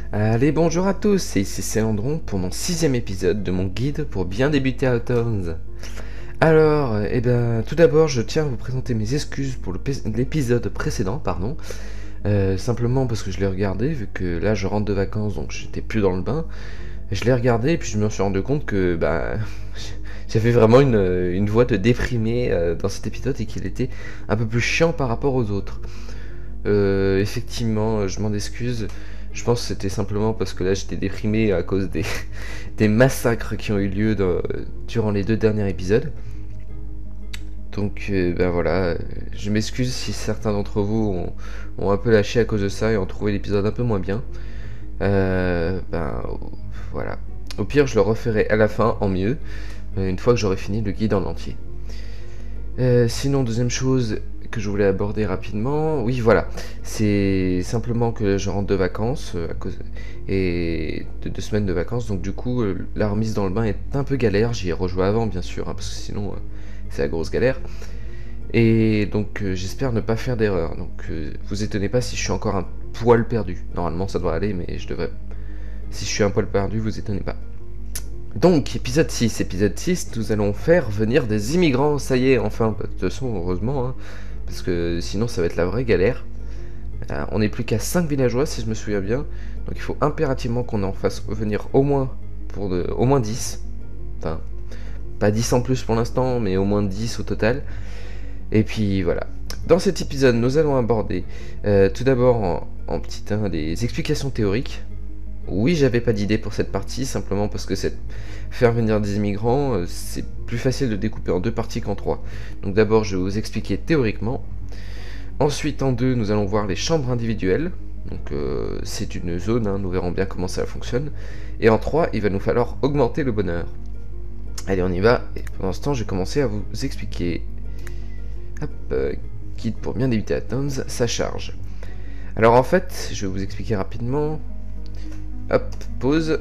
Allez, bonjour à tous, c'est ici Célandron pour mon 6ème épisode de mon guide pour bien débuter à Outlands. Alors, tout d'abord, je tiens à vous présenter mes excuses pour l'épisode précédent, pardon. Simplement parce que je l'ai regardé, vu que là je rentre de vacances, donc j'étais plus dans le bain. Je l'ai regardé et puis je me suis rendu compte que j'avais vraiment une voix de déprimé dans cet épisode et qu'il était un peu plus chiant par rapport aux autres. Effectivement, je m'en excuse. Je pense que c'était simplement parce que là j'étais déprimé à cause des massacres qui ont eu lieu durant les 2 derniers épisodes. Donc voilà, je m'excuse si certains d'entre vous ont un peu lâché à cause de ça et ont trouvé l'épisode un peu moins bien. Voilà. Au pire, je le referai à la fin en mieux, une fois que j'aurai fini le guide en entier. Sinon, deuxième chose que je voulais aborder rapidement, oui voilà, c'est simplement que je rentre de vacances à cause et de 2 semaines de vacances, donc du coup la remise dans le bain est un peu galère. J'y ai rejoué avant bien sûr, hein, parce que sinon c'est la grosse galère. Et donc j'espère ne pas faire d'erreur. Donc vous étonnez pas si je suis encore un poil perdu. Normalement ça devrait aller, mais je devrais. Si je suis un poil perdu, vous étonnez pas. Donc, épisode 6. Épisode 6, nous allons faire venir des immigrants. Ça y est, enfin, de toute façon, heureusement, hein, parce que sinon ça va être la vraie galère. On n'est plus qu'à 5 villageois, si je me souviens bien. Donc il faut impérativement qu'on en fasse venir au moins, au moins 10. Enfin, pas 10 en plus pour l'instant, mais au moins 10 au total. Et puis voilà. Dans cet épisode, nous allons aborder tout d'abord en petit 1 des explications théoriques. Oui, j'avais pas d'idée pour cette partie, simplement parce que faire venir des immigrants, c'est plus facile de découper en 2 parties qu'en 3. Donc d'abord, je vais vous expliquer théoriquement. Ensuite, en 2, nous allons voir les chambres individuelles. Donc c'est une zone, hein, nous verrons bien comment ça fonctionne. Et en 3, il va nous falloir augmenter le bonheur. Allez, on y va. Et pendant ce temps, je vais commencer à vous expliquer. Hop, guide pour bien débuter à Towns, ça charge. Alors en fait, je vais vous expliquer rapidement. Hop, pause.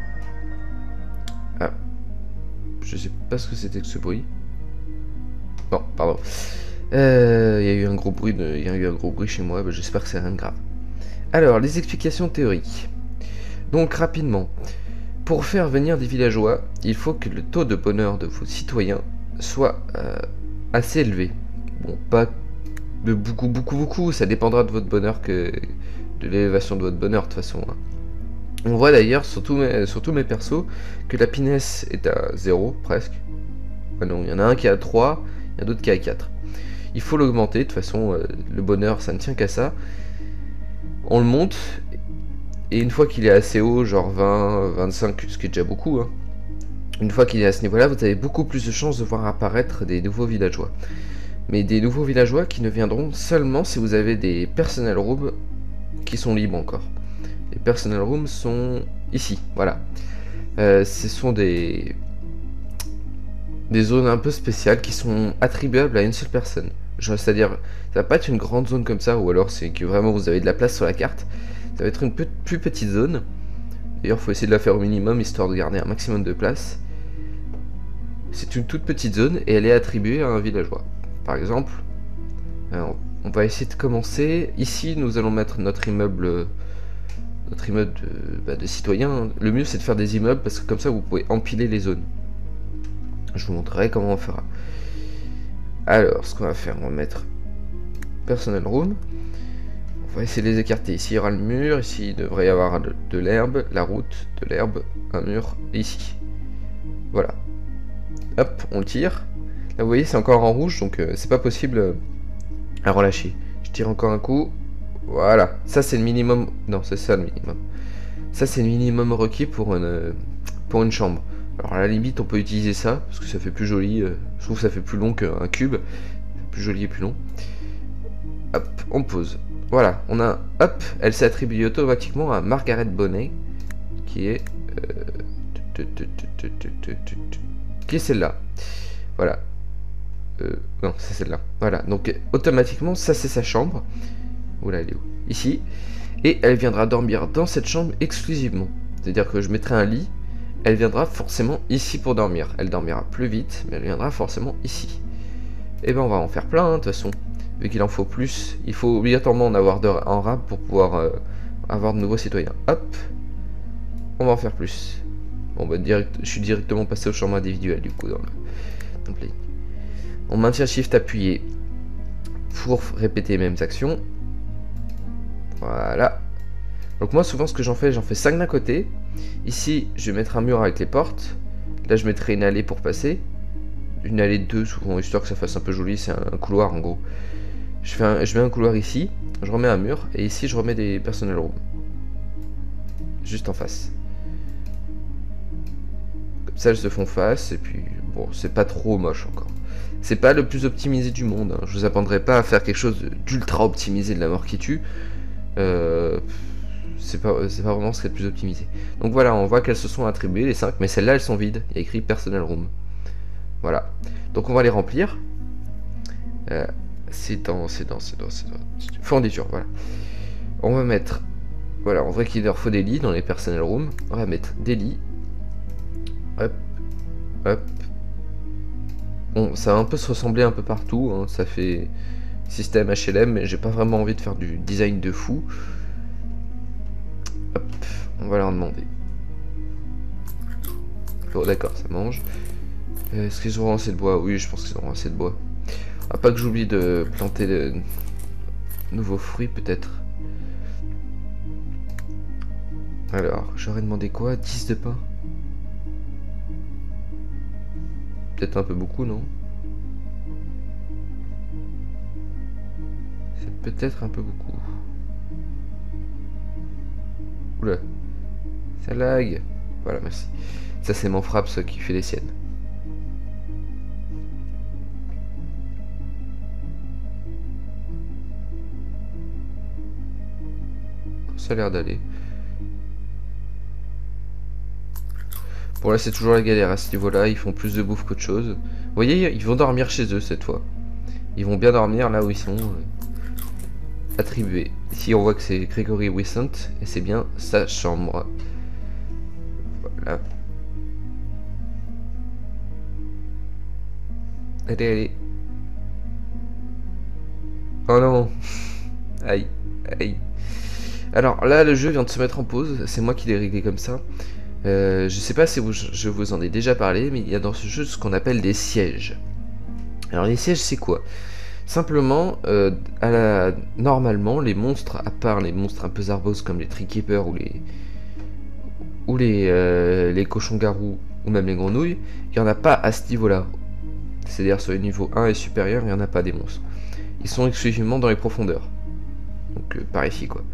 Ah, je sais pas ce que c'était que ce bruit. Bon, pardon. Il y a eu un gros bruit, chez moi. J'espère que c'est rien de grave. Alors, les explications théoriques. Donc rapidement, pour faire venir des villageois, il faut que le taux de bonheur de vos citoyens soit assez élevé. Bon, pas de beaucoup. Ça dépendra de votre bonheur de l'élévation de votre bonheur de toute façon. Hein. On voit d'ailleurs sur tous mes persos que la finesse est à 0 presque. Ah non, il y en a un qui est à 3, il y en a d'autres qui est à 4. Il faut l'augmenter, de toute façon le bonheur ça ne tient qu'à ça. On le monte, et une fois qu'il est assez haut, genre 20, 25, ce qui est déjà beaucoup, hein, une fois qu'il est à ce niveau-là, vous avez beaucoup plus de chances de voir apparaître des nouveaux villageois. Mais des nouveaux villageois qui ne viendront seulement si vous avez des personal rooms qui sont libres encore. Les personal rooms sont ici, voilà. Ce sont des zones un peu spéciales qui sont attribuables à une seule personne. C'est-à-dire, ça va pas être une grande zone comme ça, ou alors c'est que vraiment vous avez de la place sur la carte. Ça va être une plus petite zone. D'ailleurs, il faut essayer de la faire au minimum, histoire de garder un maximum de place. C'est une toute petite zone, et elle est attribuée à un villageois. Par exemple, on va essayer de commencer. Ici, nous allons mettre notre immeuble de citoyens. Le mieux, c'est de faire des immeubles, parce que comme ça, vous pouvez empiler les zones. Je vous montrerai comment on fera. Alors, ce qu'on va faire, on va mettre Personal Room. On va essayer de les écarter. Ici, il y aura le mur. Ici, il devrait y avoir de l'herbe, la route, de l'herbe, un mur, et ici. Voilà. Hop, on tire. Là, vous voyez, c'est encore en rouge, donc c'est pas possible à relâcher. Je tire encore un coup. Voilà. Ça, c'est le minimum. Non, c'est ça le minimum. Ça, c'est le minimum requis pour une chambre. Alors à la limite on peut utiliser ça, parce que ça fait plus joli, je trouve que ça fait plus long qu'un cube, plus joli et plus long. Hop, on pose. Voilà, on a, hop, elle s'est attribuée automatiquement à Margaret Bonnet, qui est celle-là. Voilà. Non, c'est celle-là. Voilà, donc automatiquement, ça c'est sa chambre. Oula, elle est où? Ici. Et elle viendra dormir dans cette chambre exclusivement. C'est-à-dire que je mettrai un lit. Elle viendra forcément ici pour dormir. Elle dormira plus vite, mais elle viendra forcément ici. Et ben on va en faire plein, de toute façon. Vu qu'il en faut plus, il faut obligatoirement en avoir en rab pour pouvoir avoir de nouveaux citoyens. Hop, on va en faire plus. Bon bah je suis directement passé au chambre individuel du coup dans le play. On maintient Shift appuyé pour répéter les mêmes actions. Voilà. Donc moi souvent ce que j'en fais 5 d'un côté. Ici je vais mettre un mur avec les portes. Là je mettrai une allée pour passer. Une allée de 2 souvent, histoire que ça fasse un peu joli, c'est un couloir en gros. Je mets un couloir ici, je remets un mur, et ici je remets des personnel rooms. Juste en face. Comme ça elles se font face, et puis bon, c'est pas trop moche encore. C'est pas le plus optimisé du monde, hein. Je vous apprendrai pas à faire quelque chose d'ultra optimisé de la mort qui tue. C'est pas vraiment ce qui est le plus optimisé. Donc voilà, on voit qu'elles se sont attribuées les 5, mais celles-là elles sont vides, il y a écrit personnel room. Voilà, donc on va les remplir. C'est dans fourniture, voilà. On va mettre, voilà, on voit qu'il leur faut des lits dans les personnel rooms. On va mettre des lits. Hop, hop. Bon, ça va un peu se ressembler un peu partout, hein. Ça fait système HLM, mais j'ai pas vraiment envie de faire du design de fou. Hop, on va leur demander. Bon, d'accord, ça mange. Est-ce qu'ils auront assez de bois? Oui, je pense qu'ils auront assez de bois. Ah, pas que j'oublie de planter de nouveaux fruits, peut-être. Alors, j'aurais demandé quoi? 10 de pain? Peut-être un peu beaucoup, non? C'est peut-être un peu beaucoup. Oula. Ça lag. Voilà, merci. Ça, c'est mon Fraps qui fait les siennes. Ça a l'air d'aller. Bon là c'est toujours la galère à ce niveau là, ils font plus de bouffe qu'autre chose. Vous voyez, ils vont dormir chez eux cette fois. Ils vont bien dormir là où ils sont attribués. Ici on voit que c'est Gregory Wissant et c'est bien sa chambre. Voilà. Allez, allez. Oh non. Aïe, aïe. Alors là le jeu vient de se mettre en pause, c'est moi qui l'ai réglé comme ça. Je sais pas si je vous en ai déjà parlé, mais il y a dans ce jeu ce qu'on appelle des sièges. Alors les sièges c'est quoi? Simplement, normalement les monstres, à part les monstres un peu zarbos comme les tree keepers ou les cochons-garous ou même les grenouilles, il n'y en a pas à ce niveau-là. C'est-à-dire sur les niveaux 1 et supérieur, il n'y en a pas des monstres. Ils sont exclusivement dans les profondeurs. Donc par ici quoi.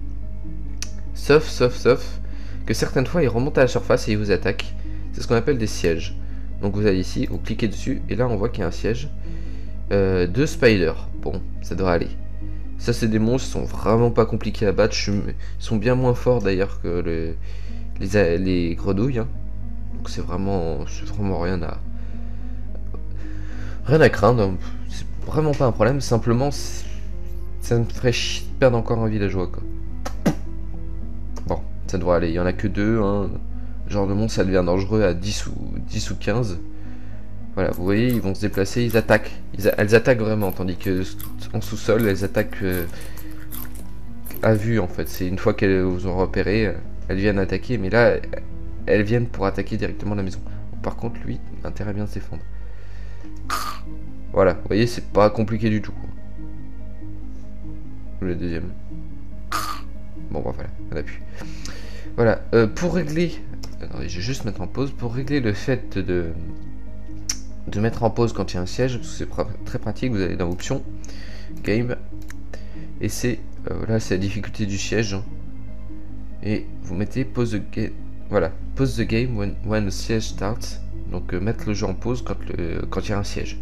Sauf que certaines fois ils remontent à la surface et ils vous attaquent. C'est ce qu'on appelle des sièges. Donc vous allez ici, vous cliquez dessus et là on voit qu'il y a un siège de spider. Bon, ça devrait aller. Ça c'est des monstres qui sont vraiment pas compliqués à battre. Ils sont bien moins forts d'ailleurs que les grenouilles. Hein. Donc c'est vraiment rien à craindre. Hein. C'est vraiment pas un problème. Simplement ça me ferait perdre encore un villageois quoi. Bon, ça devrait aller. Il y en a que 2. Hein. Genre de monstre ça devient dangereux à 10 ou 15. Voilà, vous voyez, ils vont se déplacer, ils attaquent. Elles attaquent vraiment, tandis que en sous-sol, elles attaquent à vue en fait. C'est une fois qu'elles vous ont repéré, elles viennent attaquer, mais là, elles viennent pour attaquer directement la maison. Par contre, lui, il a intérêt à bien se défendre. Voilà, vous voyez, c'est pas compliqué du tout. Le deuxième. Bon, bah voilà, on appuie. Voilà, pour régler... Attendez, je vais juste mettre en pause. Pour régler le fait de mettre en pause quand il y a un siège, parce que c'est très pratique, vous allez dans options, game, et c'est là c'est la difficulté du siège, hein. Et vous mettez pause the game, voilà, pause the game when the siege starts, donc mettre le jeu en pause quand il y a un siège.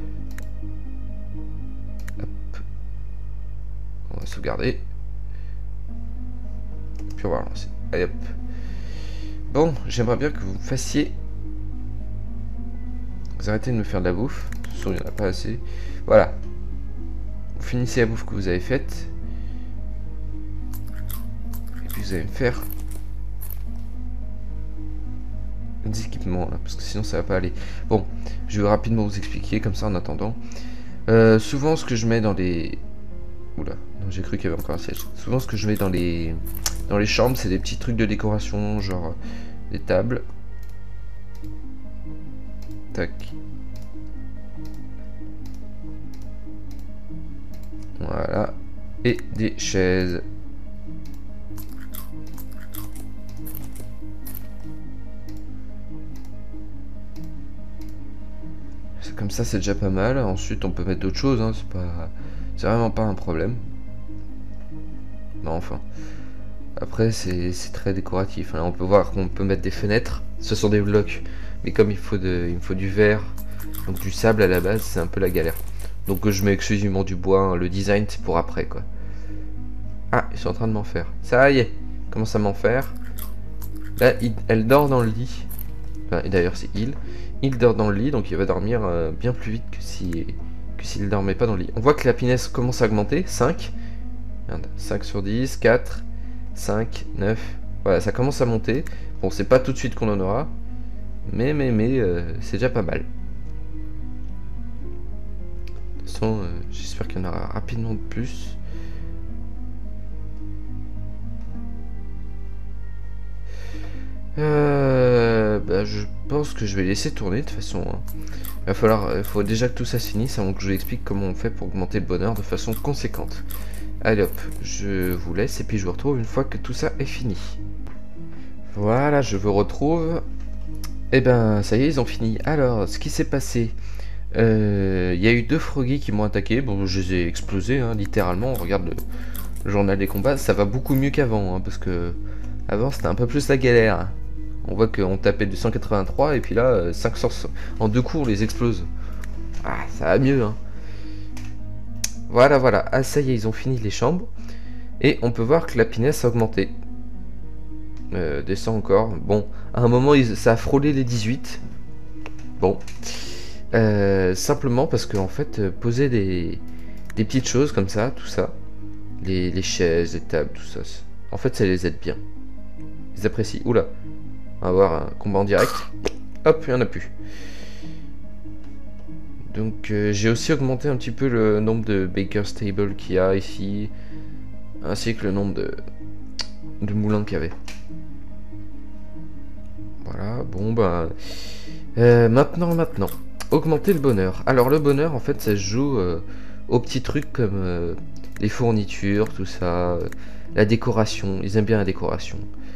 Hop. On va sauvegarder, puis on va relancer, allez hop. Bon, j'aimerais bien que vous fassiez... Vous arrêtez de me faire de la bouffe. De toute façon, il n'y en a pas assez. Voilà. Vous finissez la bouffe que vous avez faite. Et puis vous allez me faire des équipements là. Parce que sinon ça va pas aller. Bon, je vais rapidement vous expliquer comme ça en attendant. Souvent ce que je mets dans les... Oula, j'ai cru qu'il y avait encore un siège. Souvent ce que je mets dans les chambres, c'est des petits trucs de décoration, genre des tables. Tac. Voilà. Et des chaises. Comme ça, c'est déjà pas mal. Ensuite, on peut mettre d'autres choses, hein. C'est vraiment pas un problème. Non, enfin. Après, c'est très décoratif. Là, on peut voir qu'on peut mettre des fenêtres. Ce sont des blocs. Mais comme il me faut du verre, donc du sable à la base, c'est un peu la galère. Donc je mets exclusivement du bois. Hein. Le design, c'est pour après, quoi. Ah, ils sont en train de m'en faire. Ça y est, ils commencent à m'en faire. Là, elle dort dans le lit. Enfin, et d'ailleurs, c'est il. Il dort dans le lit, donc il va dormir bien plus vite que s'il ne dormait pas dans le lit. On voit que la pinesse commence à augmenter. 5. Merde, 5 sur 10, 4, 5, 9. Voilà, ça commence à monter. Bon, c'est pas tout de suite qu'on en aura. Mais c'est déjà pas mal. De toute façon, j'espère qu'il y en aura rapidement de plus. Je pense que je vais laisser tourner de toute façon. Hein. Il faut déjà que tout ça se finisse avant que je vous explique comment on fait pour augmenter le bonheur de façon conséquente. Allez hop, je vous laisse et puis je vous retrouve une fois que tout ça est fini. Voilà, je vous retrouve. Et ben, ça y est, ils ont fini. Alors, ce qui s'est passé, il y a eu 2 froggies qui m'ont attaqué. Bon, je les ai explosés, hein, littéralement. On regarde le journal des combats, ça va beaucoup mieux qu'avant, hein, parce que avant c'était un peu plus la galère. On voit qu'on tapait du 183 et puis là, 500 en 2 coups, on les explose. Ah, ça va mieux, hein. Voilà, voilà. Ah, ça y est, ils ont fini les chambres. Et on peut voir que la pinesse a augmenté. Descend encore. Bon, à un moment, ça a frôlé les 18. Bon. Simplement parce que, en fait, poser des petites choses comme ça, tout ça. Les chaises, les tables, tout ça. En fait, ça les aide bien. Ils apprécient. Oula. On va avoir un combat en direct. Hop, il n'y en a plus. Donc j'ai aussi augmenté un petit peu le nombre de Baker's Table qu'il y a ici. Ainsi que le nombre de moulins qu'il y avait. Voilà, bon bah... maintenant. Augmenter le bonheur. Alors le bonheur, en fait, ça se joue aux petits trucs comme les fournitures, tout ça. La décoration, ils aiment bien la décoration.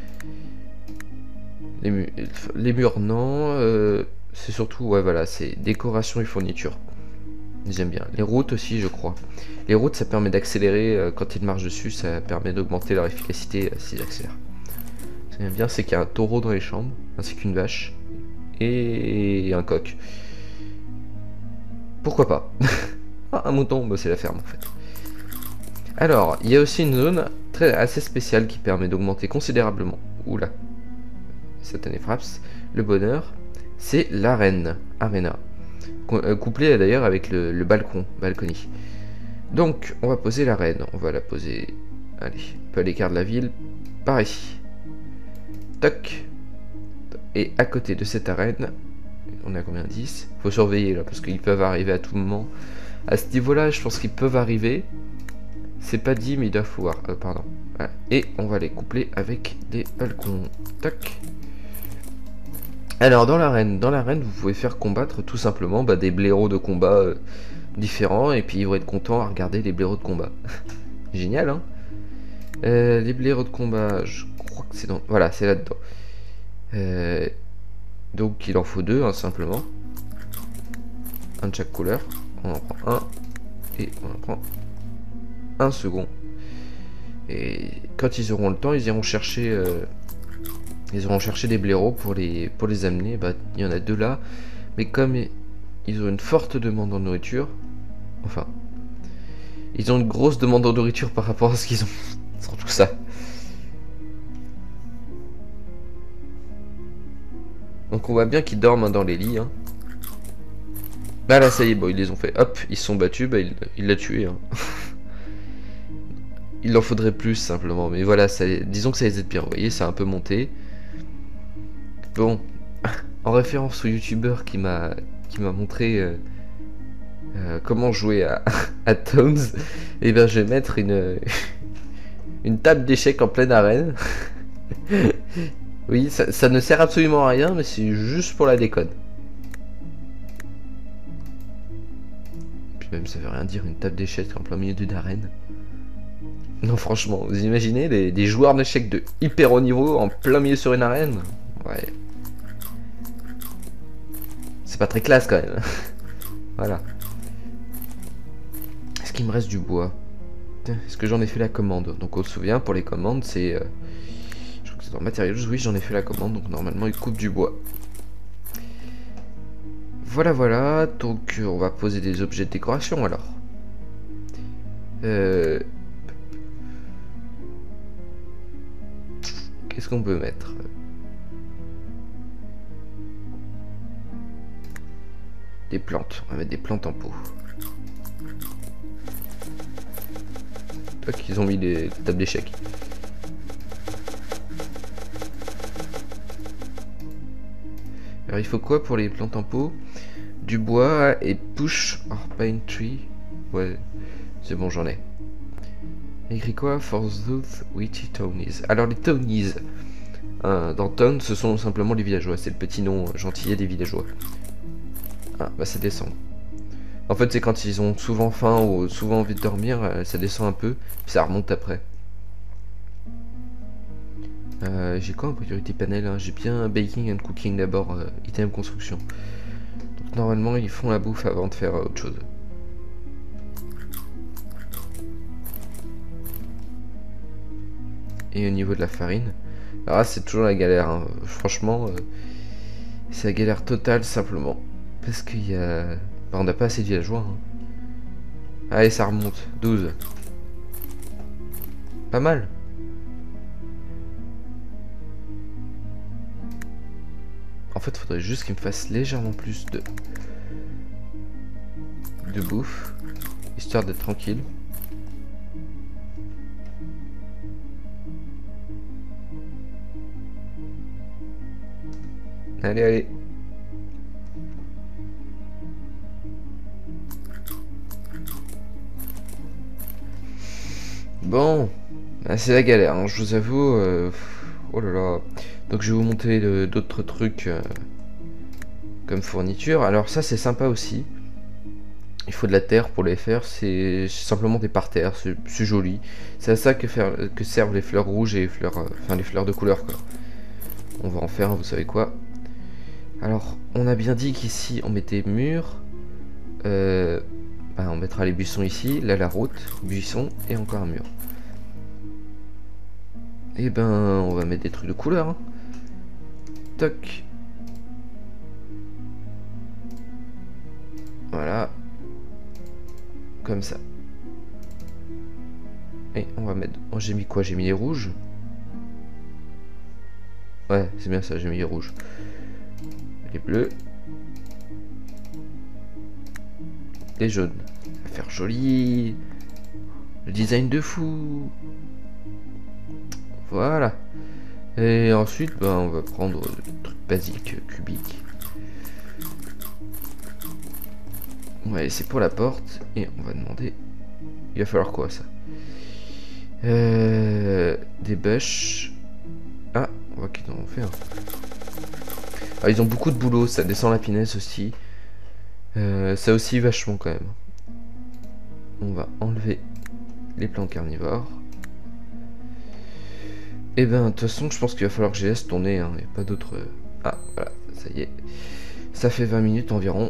Les murs, non. C'est surtout, ouais, voilà, c'est décoration et fourniture. Ils aiment bien. Les routes aussi, je crois. Les routes, ça permet d'accélérer quand ils marchent dessus. Ça permet d'augmenter leur efficacité s'ils accélèrent. Ce que j'aime bien, c'est qu'il y a un taureau dans les chambres, ainsi qu'une vache. Et un coq. Pourquoi pas? Ah, un mouton, bah, c'est la ferme en fait. Alors, il y a aussi une zone assez spéciale qui permet d'augmenter considérablement. Oula. Satané Fraps. Le bonheur. C'est l'arène. Arena. Couplé d'ailleurs avec le balcony. Donc, on va poser l'arène. On va la poser, allez, un peu à l'écart de la ville, par ici. Toc. Et à côté de cette arène, on est à combien? 10. Faut surveiller là, parce qu'ils peuvent arriver à tout moment. À ce niveau-là, je pense qu'ils peuvent arriver. C'est pas dit, mais ils doivent pouvoir. Pardon. Voilà. Et on va les coupler avec des balcons. Toc. Alors dans l'arène, vous pouvez faire combattre tout simplement des blaireaux de combat différents, et puis ils vont être contents à regarder les blaireaux de combat. Génial, hein. Les blaireaux de combat, je crois que c'est dans... Voilà, c'est là-dedans. Donc il en faut 2, hein, simplement. Un de chaque couleur. On en prend un, et on en prend un second. Et quand ils auront le temps, ils iront chercher... Ils auront cherché des blaireaux pour les amener. Bah, il y en a 2 là. Mais comme ils ont une forte demande en nourriture. Enfin. Ils ont une grosse demande en nourriture par rapport à ce qu'ils ont. C'est tout ça. Donc on voit bien qu'ils dorment dans les lits. Hein. Bah là ça y est, bon, ils les ont fait. Hop, ils se sont battus. Bah, il l'a tué. Hein. Il en faudrait plus simplement. Mais voilà, disons que ça les aide bien. Vous voyez, ça a un peu monté. Bon, en référence au youtubeur qui m'a montré comment jouer à Towns, et ben je vais mettre une table d'échecs en pleine arène. Oui, ça ne sert absolument à rien, mais c'est juste pour la déconne. Puis même ça veut rien dire, une table d'échecs en plein milieu d'une arène. Non, franchement, vous imaginez des joueurs d'échecs de hyper haut niveau en plein milieu sur une arène? Ouais. C'est pas très classe quand même. Voilà. Est-ce qu'il me reste du bois? Est-ce que j'en ai fait la commande? Donc on se souvient, pour les commandes, c'est... je crois que c'est dans matériaux. Oui, j'en ai fait la commande, donc normalement il coupe du bois. Voilà, voilà. Donc on va poser des objets de décoration alors. Qu'est-ce qu'on peut mettre? Des plantes. On va mettre des plantes en pot. Toc, ils ont mis des tables d'échecs. Alors il faut quoi pour les plantes en pot? Du bois et push or pine tree. Ouais, c'est bon, j'en ai. Écrit quoi? For those witchy townies. Alors les townies, dans Town, ce sont simplement les villageois. C'est le petit nom gentillet des villageois. Ah, bah ça descend. En fait, c'est quand ils ont souvent faim ou souvent envie de dormir, ça descend un peu, puis ça remonte après. J'ai quoi en priorité panel, hein? J'ai bien baking and cooking d'abord, item construction. Donc normalement, ils font la bouffe avant de faire autre chose. Et au niveau de la farine, alors là, c'est toujours la galère, hein. Franchement, c'est la galère totale simplement. Parce qu'il y a... Bah, on n'a pas assez de villageois. Hein. Allez, ça remonte. 12. Pas mal. En fait, il faudrait juste qu'il me fasse légèrement plus de bouffe. Histoire d'être tranquille. Allez, allez. Bon, bah, c'est la galère, hein, je vous avoue. Oh là là. Donc je vais vous montrer d'autres trucs comme fourniture. Alors ça c'est sympa aussi. Il faut de la terre pour les faire. C'est simplement des parterres. C'est joli. C'est à ça que servent les fleurs rouges et les fleurs, enfin les fleurs de couleur quoi. On va en faire, vous savez quoi. Alors on a bien dit qu'ici on mettait mur. Bah, on mettra les buissons ici, là la route, buisson et encore un mur. Et ben on va mettre des trucs de couleur. Hein. Toc. Voilà. Comme ça. Et on va mettre... Oh, j'ai mis quoi? J'ai mis les rouges. Ouais, c'est bien ça, j'ai mis les rouges. Les bleus. Les jaunes. Ça va faire joli. Le design de fou. Voilà. Et ensuite, ben, on va prendre le truc basique, cubique. Ouais, c'est pour la porte. Et on va demander... Il va falloir quoi, ça? Des bûches. Ah, on voit qu'ils en ont fait un. Ah, ils ont beaucoup de boulot, ça descend la pinesse aussi. Ça aussi vachement quand même. On va enlever les plantes carnivores. Et ben de toute façon je pense qu'il va falloir que je laisse tourner, hein. Il n'y a pas d'autre... Ah voilà, ça y est. Ça fait 20 minutes environ.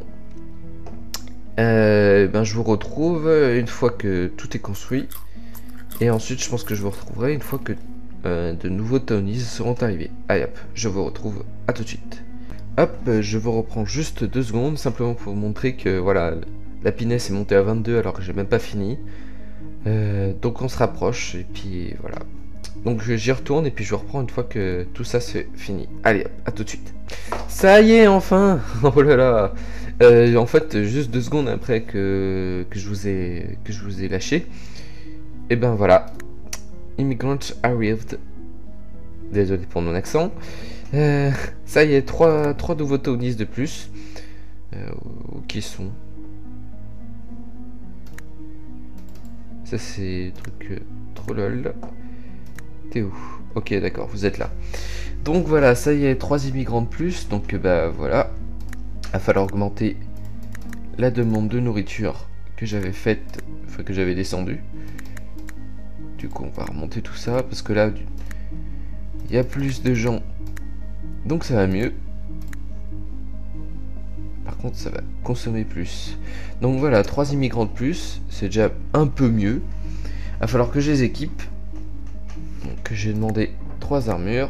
Ben je vous retrouve une fois que tout est construit. Et ensuite je pense que je vous retrouverai une fois que de nouveaux townies seront arrivés. Allez hop, je vous retrouve, à tout de suite. Hop, je vous reprends juste 2 secondes, simplement pour vous montrer que voilà, la pinesse est montée à 22 alors que j'ai même pas fini. Donc on se rapproche et puis voilà. Donc j'y retourne et puis je reprends une fois que tout ça c'est fini. Allez hop, à tout de suite. Ça y est enfin. Oh là là. En fait juste 2 secondes après que je vous ai lâché. Et ben voilà. Immigrants arrived. Désolé pour mon accent. Ça y est, 3 nouveaux townies de plus. Qui sont... Ça c'est truc trop lol. T'es où? Ok, d'accord, vous êtes là. Donc voilà, ça y est, 3 immigrants de plus. Donc bah voilà. Il va falloir augmenter la demande de nourriture que j'avais faite, enfin que j'avais descendue. Du coup, on va remonter tout ça parce que là, il y a plus de gens. Donc ça va mieux. Par contre, ça va consommer plus. Donc voilà, 3 immigrants de plus. C'est déjà un peu mieux. Il va falloir que je les équipe. Donc j'ai demandé 3 armures.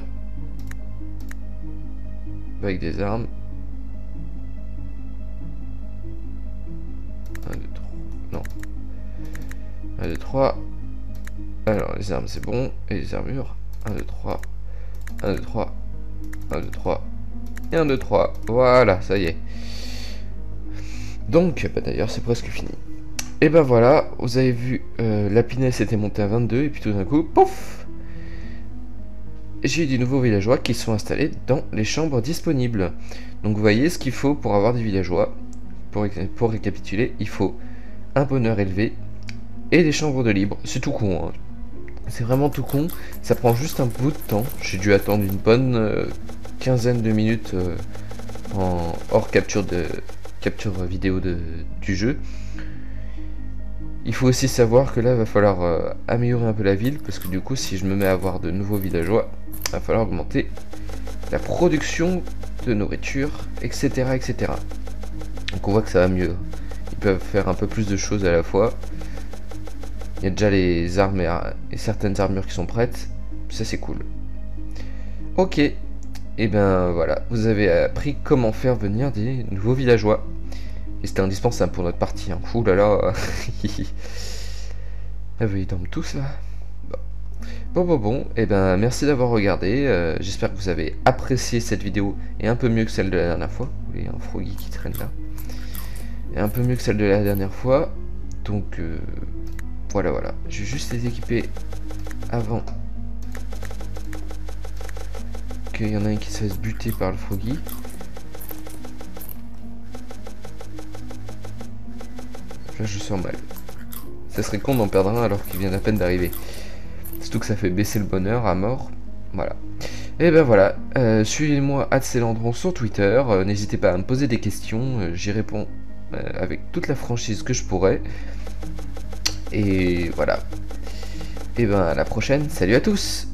Avec des armes. 1, 2, 3. Non. 1, 2, 3. Alors, les armes, c'est bon. Et les armures. 1, 2, 3. 1, 2, 3. 1, 2, 3. Et 1, 2, 3. Voilà, ça y est. Donc, bah d'ailleurs, c'est presque fini. Et ben voilà, vous avez vu, la pinesse était montée à 22. Et puis tout d'un coup, pouf! J'ai eu des nouveaux villageois qui sont installés dans les chambres disponibles. Donc vous voyez ce qu'il faut pour avoir des villageois. Pour récapituler, il faut un bonheur élevé et des chambres de libre. C'est tout con, hein. C'est vraiment tout con. Ça prend juste un bout de temps. J'ai dû attendre une bonne quinzaine de minutes en hors capture vidéo du jeu. Il faut aussi savoir que là, il va falloir améliorer un peu la ville, parce que du coup, si je me mets à avoir de nouveaux villageois, il va falloir augmenter la production de nourriture, etc., etc. Donc on voit que ça va mieux. Ils peuvent faire un peu plus de choses à la fois. Il y a déjà les armes et certaines armures qui sont prêtes. Ça c'est cool. Ok. Et ben voilà, vous avez appris comment faire venir des nouveaux villageois. Et c'était indispensable pour notre partie. Hein. Ouh là là. Ah oui, ils dorment tous là. Bon. Et ben merci d'avoir regardé. J'espère que vous avez apprécié cette vidéo. Et un peu mieux que celle de la dernière fois. Vous voyez un froggy qui traîne là. Et un peu mieux que celle de la dernière fois. Donc voilà. Je vais juste les équiper avant qu'il y en a un qui se fasse buter par le froggy. Là je sens mal. Ça serait con d'en perdre un alors qu'il vient à peine d'arriver. Surtout que ça fait baisser le bonheur à mort. Voilà. Et ben voilà. Suivez-moi @celandron sur Twitter. N'hésitez pas à me poser des questions. J'y réponds avec toute la franchise que je pourrais. Et voilà. Et ben à la prochaine. Salut à tous.